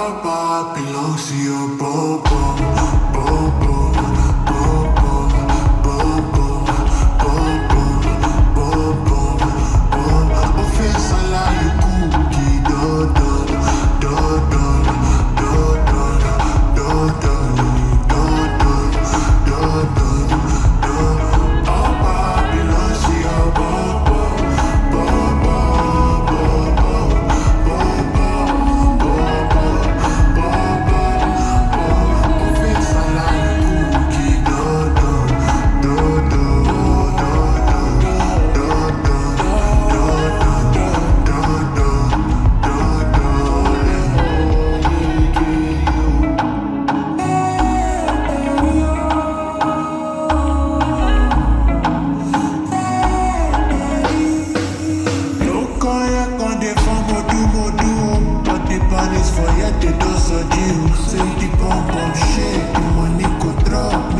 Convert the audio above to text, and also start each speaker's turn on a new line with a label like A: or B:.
A: papa belongs to your bobo, bobo, bobo, bobo, bobo, bobo, bobo. Office ala you cookie, do do do do do do do do do do do do. Papa belongs to your bobo, bobo, bobo, bobo, bobo, bobo. Office ala you cookie, do do do do do do do for yet to do so deal. Say the pump shake, the money go drop.